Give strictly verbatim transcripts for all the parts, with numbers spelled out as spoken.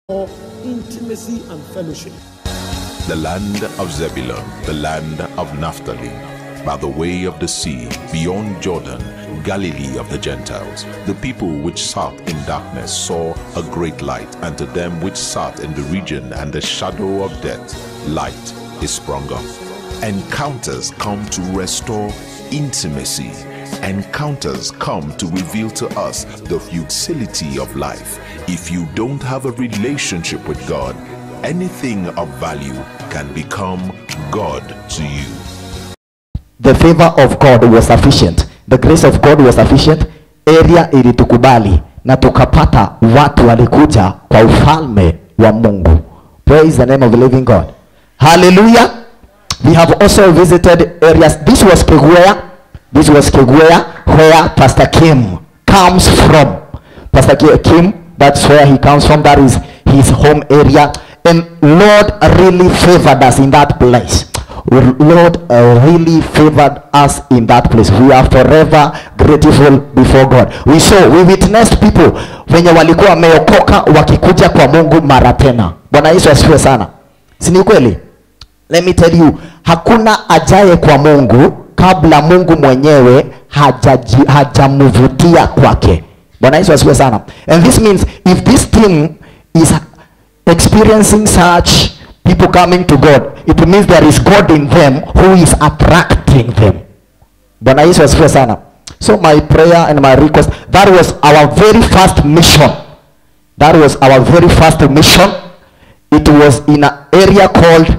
intimacy and fellowship. The land of Zebulun, the land of Naphtali, by the way of the sea, beyond Jordan, Galilee of the Gentiles. The people which sat in darkness saw a great light, and to them which sat in the region and the shadow of death, light is sprung up. Encounters come to restore intimacy. Encounters come to reveal to us the futility of life. If you don't have a relationship with God, anything of value can become God to you. The favor of God was sufficient. The grace of God was sufficient. Area ilitukubali na tukapata watu walikuja kwa ufalme wa Mungu. Praise the name of the living God. Hallelujah. We have also visited areas. This was Keguea. This was Keguea, where Pastor Kim comes from. Pastor Kim, that's where he comes from. That is his home area. And Lord really favored us in that place. Lord uh, really favored us in that place. We are forever grateful before God. We saw, we witnessed people wenye walikuwa wameokoka wakikuja kwa Mungu mara tena. Bwana Yesu asifiwe sana. Si ni kweli? Let me tell you, hakuna ajaye kwa Mungu kabla Mungu mwenyewe hajamuvutia kwake. Bwana Yesu asifiwe sana. And this means if this team is experiencing such people coming to God, it means there is God in them who is attracting them. Bwana Yesu asifiwe sana. So my prayer and my request, that was our very first mission. That was our very first mission. It was in an area called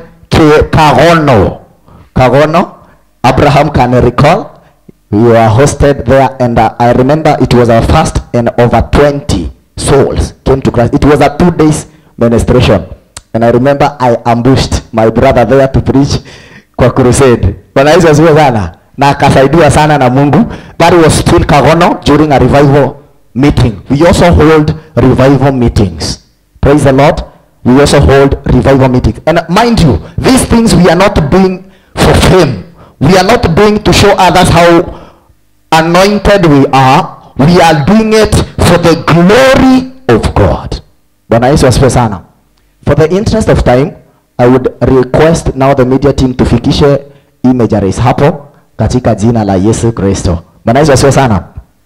Kagono. Kagono. Abraham can recall. We were hosted there, and uh, I remember it was our first, and over twenty souls came to Christ. It was a two days ministration. And I remember I ambushed my brother there to preach kwa crusade. Bwana Yesu asifiwe sana. Na akasaidiwa sana na Mungu. That was still Kagono during a revival meeting. We also hold revival meetings. Praise the Lord. We also hold revival meetings. And mind you, these things we are not doing for fame. We are not doing to show others how anointed we are. We are doing it for the glory of God. Bwana Yesu asifiwe sana. For the interest of time, I would request now the media team to fikishe imageries hapo katika jina la Yesu Kristo. Bwana Yesu asifiwe sana.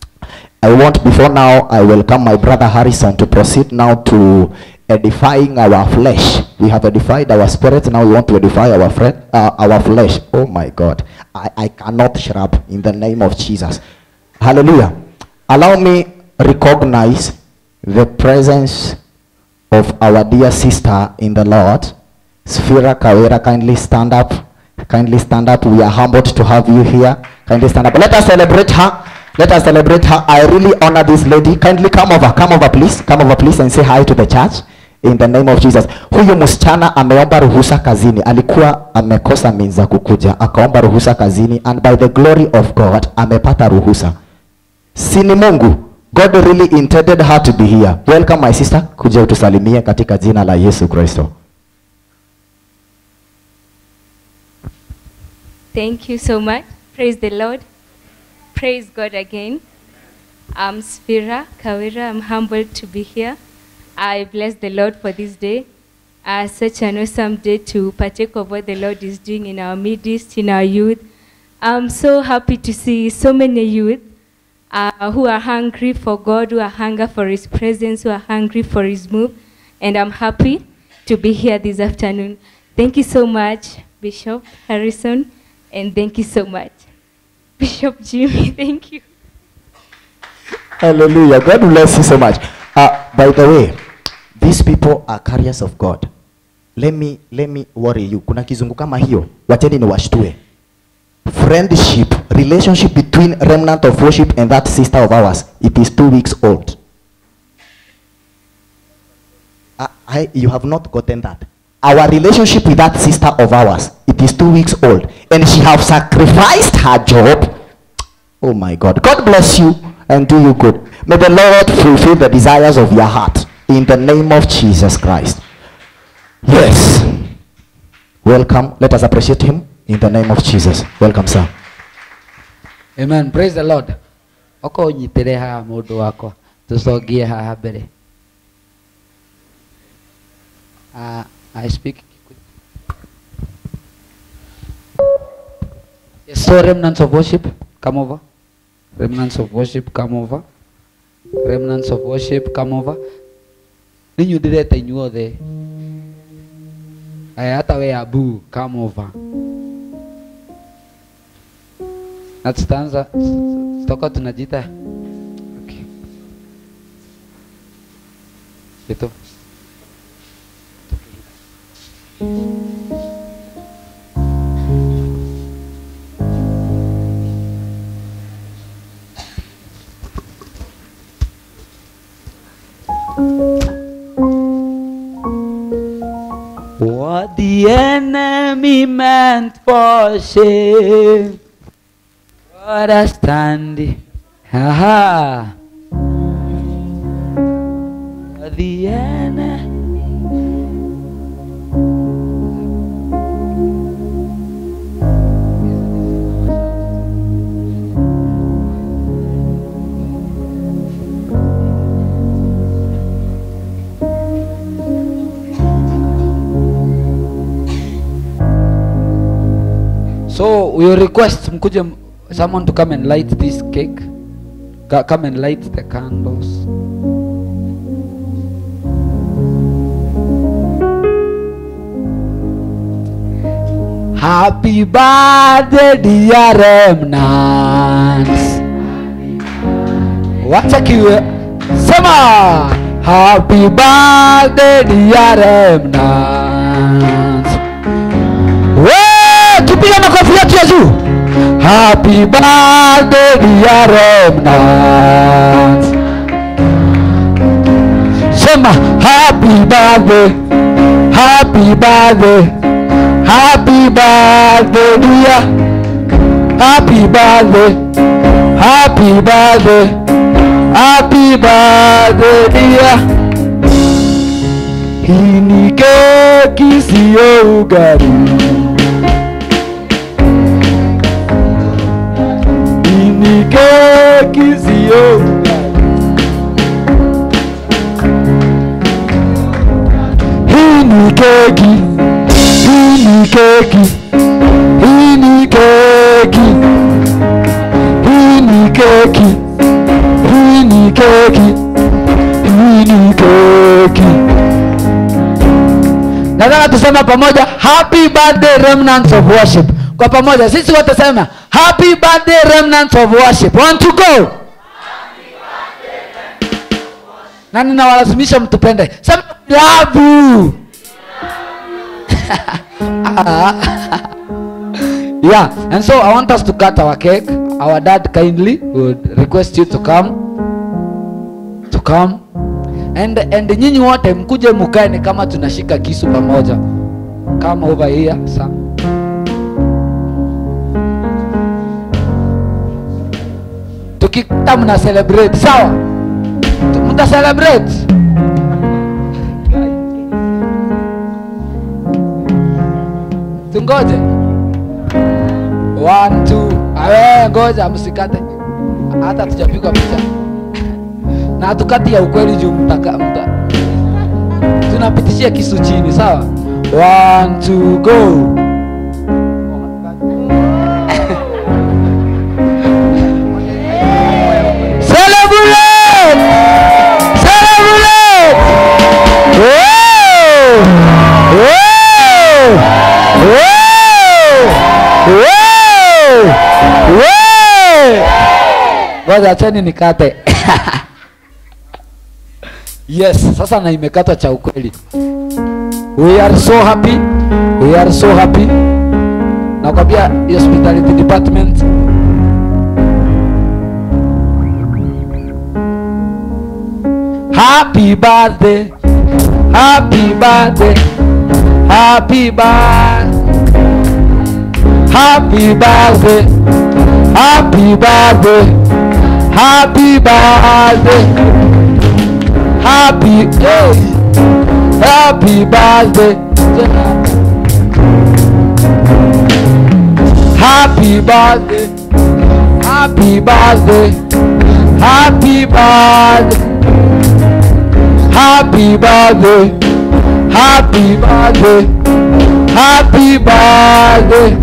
I want, before now, I welcome my brother Harrison to proceed now to edifying our flesh. We have edified our spirit, now we want to edify our friend, uh, our flesh. Oh my God, I, I cannot shrub in the name of Jesus. Hallelujah. Allow me recognize the presence of our dear sister in the Lord, Sphira Kawera. Kindly stand up. Kindly stand up. We are humbled to have you here. Kindly stand up. Let us celebrate her. Let us celebrate her. I really honor this lady. Kindly come over. Come over please. Come over please and say hi to the church. In the name of Jesus. Huyu msichana ameomba ruhusa kazini. Alikuwa amekosa means za kukuja. Akaomba ruhusa kazini. And by the glory of God, amepata ruhusa. Sini Mungu. God really intended her to be here. Welcome my sister. Kuja utusalimie katika jina la Yesu Kristo. Thank you so much. Praise the Lord. Praise God again. I'm Sphira Kawera. I'm humbled to be here. I bless the Lord for this day. Uh, such an awesome day to partake of what the Lord is doing in our midst, in our youth. I'm so happy to see so many youth uh, who are hungry for God, who are hungry for His presence, who are hungry for His move. And I'm happy to be here this afternoon. Thank you so much, Bishop Harrison. And thank you so much, Bishop Jimmy. Thank you. Hallelujah. God bless you so much. Uh, by the way, these people are carriers of God. Let me let me worry you. Kuna kizungu kama hiyo. Wacheni ni washtue. Friendship, relationship between remnant of worship and that sister of ours. It is two weeks old. I, I you have not gotten that. Our relationship with that sister of ours, it is two weeks old. And she have sacrificed her job. Oh my God. God bless you and do you good. May the Lord fulfill the desires of your heart. In the name of Jesus Christ. Yes. Welcome. Let us appreciate him. In the name of Jesus. Welcome, sir. Amen. Praise the Lord. Oko nyitere ha mundu wako. Tusogie ha mbere. Uh, I speak. Yes, so remnants of worship, come over. Remnants of worship, come over. Remnants of worship, come over. Ninyu direta inyuothe. Aya hata we Abu, come over. Na tutaanza tutakuwa tunajita. Okay. Itu. What the enemy meant for shame, God has standing. Ha ha. What the enemy. So we request mkuje someone to come and light this cake. Come and light the candles. Happy birthday dear remnants. Wacha kiwe. Sema happy birthday dear remnants. Tupiga makofi yetu ya juu. Happy birthday dear remnants. Sema happy birthday, happy birthday, happy birthday dear, happy birthday, happy birthday, happy birthday dear. Hii ni keki sio ugali. Ni keki sio hii ni keki, hii ni keki, hii ni keki, hii ni keki, hii ni keki, hii ni keki. Nataka tuseme pamoja happy birthday remnants of worship. Kwa pamoja sisi wote sema happy birthday remnants of worship. Want to go? Happy birthday remnants of worship. Nani nawalazimisha mtupende? Sema love you. Yeah, and so I want us to cut our cake. Our dad kindly would request you to come. To come. And and nyinyi wote mkuje mkae ni kama tunashika kisu pamoja. Come over here, sir. Tukita mna celebrate, sawa? Mta celebrate. Tungoje. One, two. Awe, ngoja msikate. Hata tujapigwa picha. Na tukati ya ukweli juu mtaka mta. Tunapitishia kisu chini, sawa? One, two, go. Ngoja acheni nikate. Yes, sasa na imekatwa cha ukweli. We are so happy. We are so happy. Nakwambia hospitality department. Happy birthday. Happy birthday. Happy birthday. Happy birthday. Happy birthday. Happy birthday. Happy hey. Happy birthday. Happy birthday. Happy birthday. Happy birthday. Happy birthday. Happy birthday, happy birthday.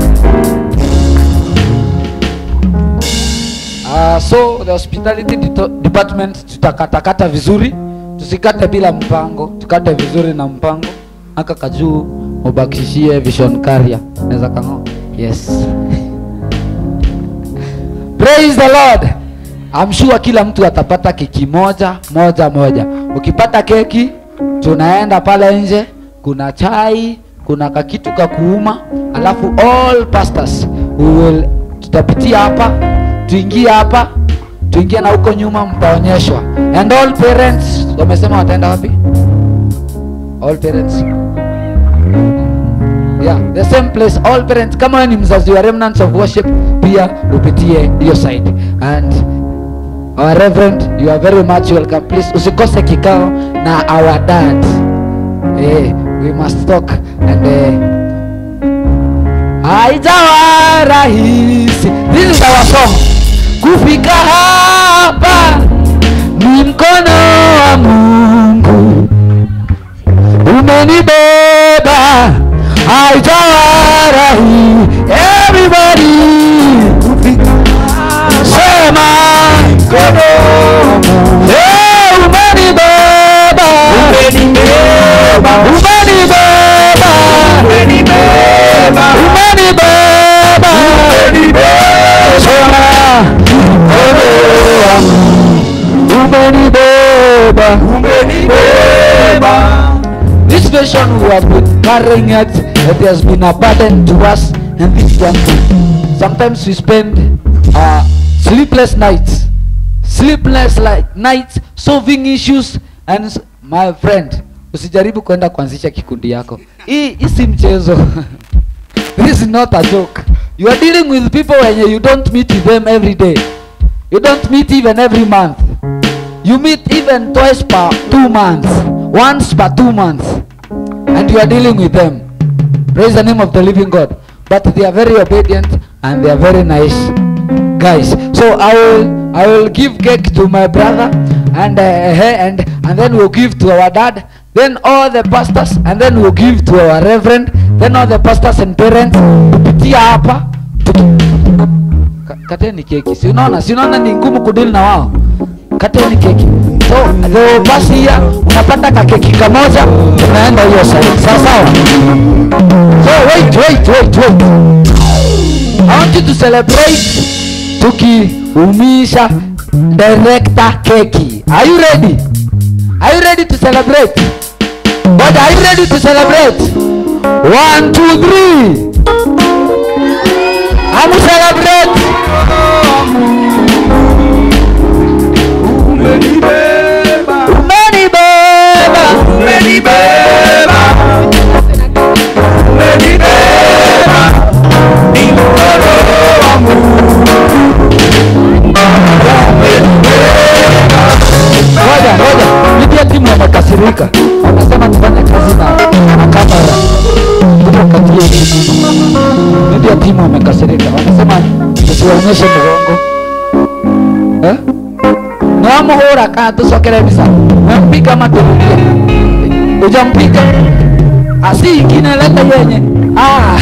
Uh, so the hospitality department tutakatakata vizuri, tusikate bila mpango, tukate vizuri na mpango. Aka kajuu mubakishie vision carrier. Naweza kango. Yes. Praise the Lord. I'm sure kila mtu atapata keki moja moja moja. Ukipata keki tunaenda pale nje, kuna chai, kuna kakitu ka kuuma, alafu all pastors we will tutapitia hapa, tuingie hapa, tuingie na huko nyuma mtaonyeshwa. And all parents wamesema wataenda wapi? All parents. Yeah, the same place. All parents. Kama wewe ni mzazi wa Remnants of Worship, pia upitie hiyo side. And our reverend, you are very much welcome. Please usikose kikao na our dad. Eh, we must talk and eh haijawa rahisi. This is our song. Kufika hapa ni mkono wa Mungu umenibeba, haijawa rahisi. Everybody sema mkono wa Mungu. Eh, umenibeba, umenibeba, umenibeba, umenibeba, umenibeba, umenibeba. Sema mkono wa Mungu umenibeba, umenibeba. This vision we have been carrying it, it has been a burden to us, and this young people. Sometimes we spend uh, sleepless nights, sleepless like nights solving issues. And my friend, usijaribu kwenda kuanzisha kikundi yako. Hii isi mchezo. This is not a joke. You are dealing with people when you don't meet with them every day. You don't meet even every month. You meet even twice per two months, once per two months, and you are dealing with them. Praise the name of the living God. But they are very obedient and they are very nice guys. So I will, I will give cake to my brother, and uh, and and then we'll give to our dad. Then all the pastors, and then we'll give to our reverend. Then all the pastors and parents. Tupitia hapa. Kateni keki. Si unaona, si unaona ni ngumu kudeal na wao. Kateni keki. So the basi here unapata ka keki kamoja, tunaenda hiyo side. Sawa sawa. So wait, wait, wait, wait. I want you to celebrate tukiumisha director keki. Are you ready? Are you ready to celebrate? But are you ready to celebrate? One, two, three. I'm to celebrate. Umenibeba, umenibeba, umenibeba, umenibeba, ni mkono wa Mungu. Ngoja, ngoja, nitia timu wamekasirika. Wanasema tufanye kazi na na kamera. Tutakatie. Nitia timu wamekasirika. Wanasema tusionyeshe mgongo. Eh? Namuhura kana tusokere bisa. Nampiga maturudia. Ujampiga. Asi ingine leta yenye. Ah.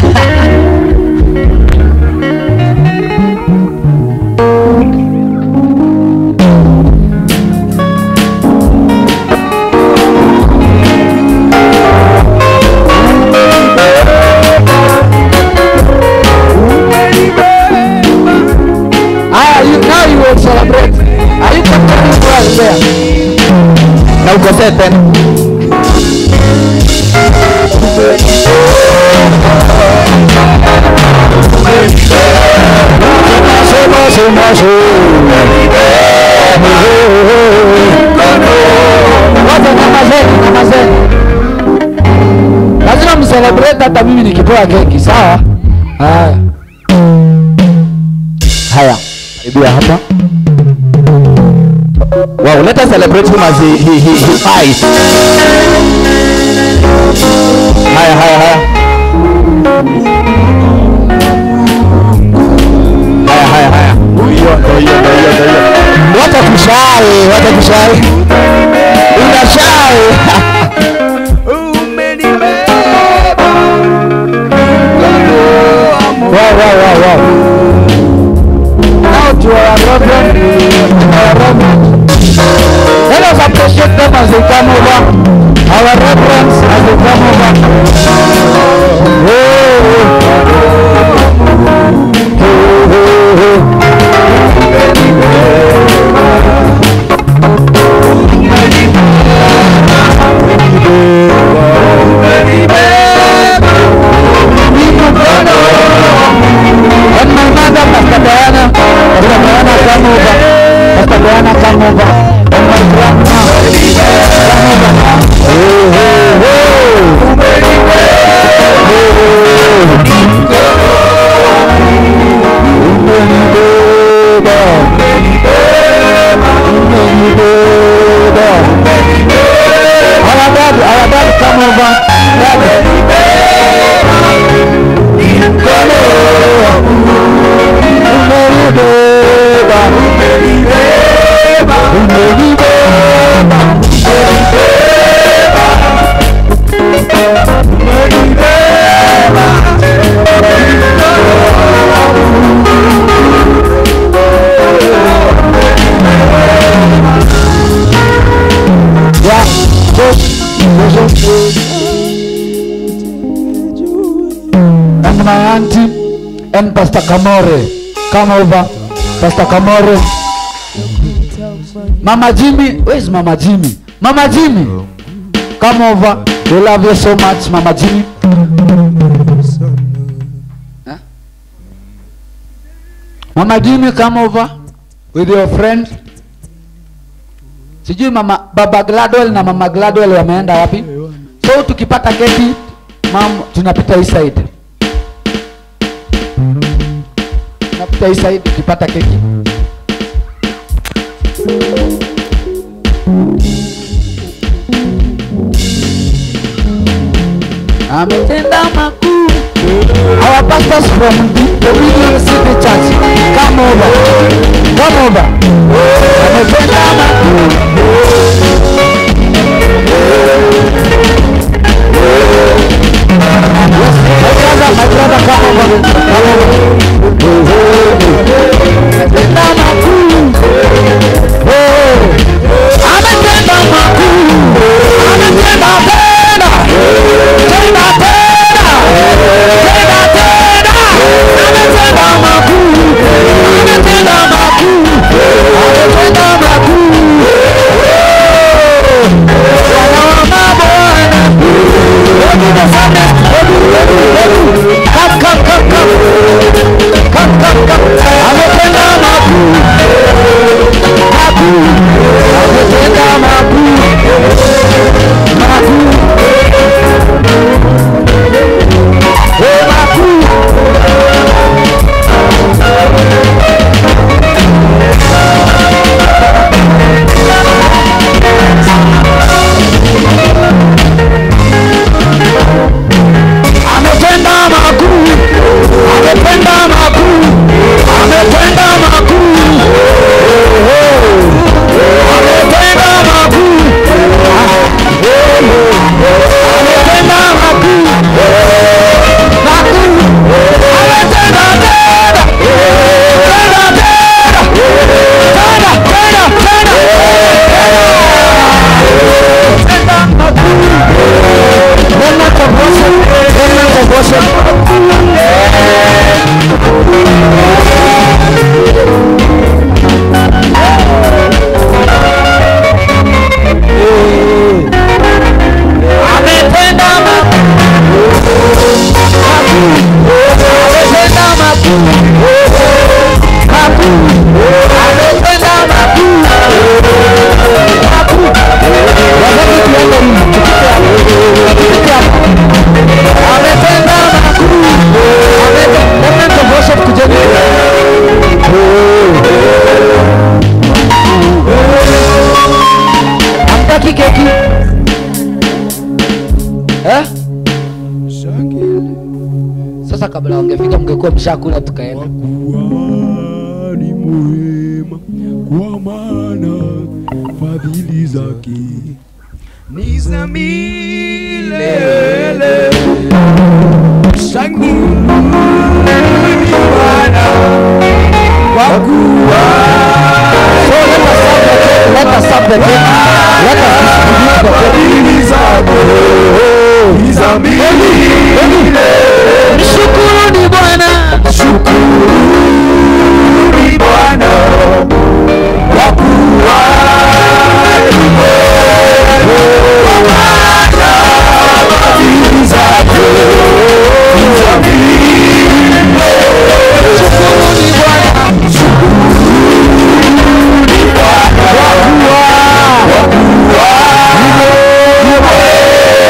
Celebrate. Are you comfortable right there? Now go set then. Lazima mcelebrate hata mimi nikipewa keki, sawa? Haya. Haya. Ibia hapa. Wow, let us celebrate him as he he he, he fights. Haya haya haya. Haya haya haya. Hiyo hiyo hiyo hiyo. Wacha kushai, wacha kushai. Unashai. And my auntie and Pastor Kamore. Come over. Pastor Kamore. Mama Jimmy. Where is Mama Jimmy? Mama Jimmy. Come over. We love you so much, Mama Jimmy. Huh? Mama Jimmy, come over with your friend. Sijui mama Baba Gladwell na Mama Gladwell wameenda wapi? So tukipata keki, mam tunapita hii side. Tunapita hii side tukipata keki. Ametenda makuu. Our pastors from the Dominion City Church, come over, come over. Ametenda makuu. Yes, my brother, my brother, come over, come over. Ametenda makuu. Ametenda makuu. Ametenda tena. Tena tena. Tena tena. Ametenda makuu. Ametenda makuu. Ametenda makuu. Bwana wa mabwana. Hebu nasame. Hebu, hebu, hebu. Come, come, come, come. Come, come, come. Ametenda makuu. Makuu. Ametenda makuu. Makuu. Oh, makuu. Ametenda makuu. Ametenda makuu. Ametenda makuu. Ametenda makuu. Ametenda makuu. Makuu. Ametenda tena. Tena tena. Tena tena tena. Ametenda makuu. Remnant of worship. Remnant of worship. Ametenda makuu. Ametenda makuu. Makuu. Ametenda makuu. Makuu. Wazaki tuende hivi. Tukite hapo. Tukite hapo. Ametenda makuu. Ametenda. Remnant of worship kujeni. Hamtaki keki? Eh? Sasa kabla wangefika mngekuwa mshakula tukaenda. Kuwa ni mwema, kwa maana fadhili zake ni za milele. Shangilieni Bwana, kwa kuwa So let us serve the cake. Let us serve the cake. Let us distribute the cake. fadhili zake ni za milele. Shukuruni Bwana. Shukuruni Bwana, kwa kuwa ni mwema, kwa maana fadhili zake ni za milele. Shukuruni Bwana. Shukuruni Bwana, kwa kuwa ni mwema,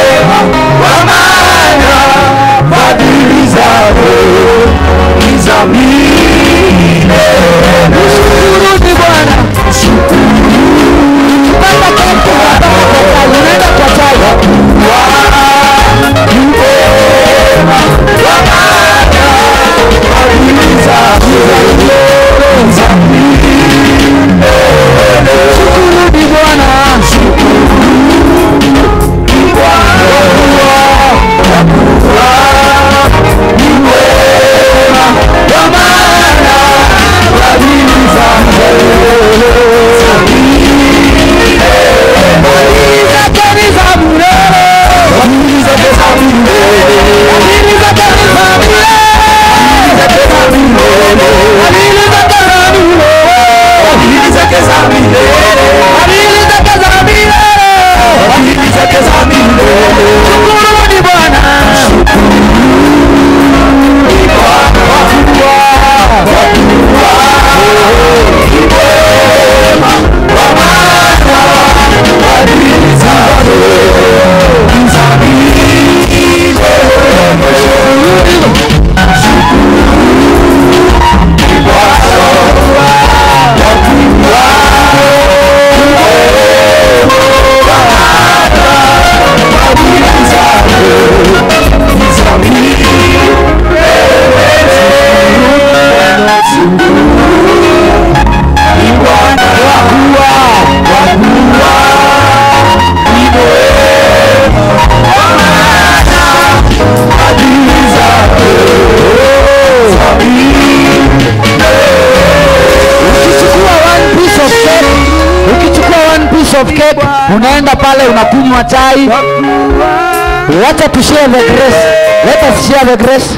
unaenda pale unakunywa chai. Wacha tu share the grace. Let us share the grace.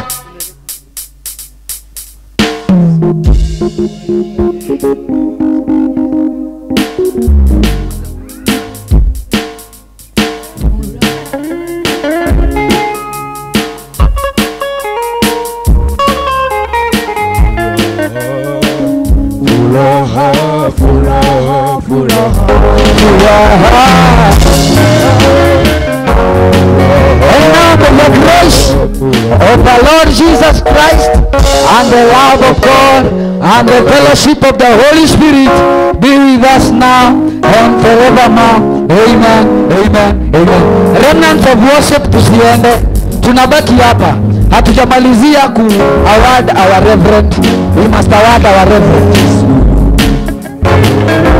Furaha, furaha, furaha, furaha. And now may the grace of the Lord Jesus Christ and the love of God and the fellowship of the Holy Spirit be with us now and forevermore. Amen, amen, amen. Remnants of worship, tusiende, tunabaki hapa. Hatujamalizia ku award our reverend. We must award our reverend.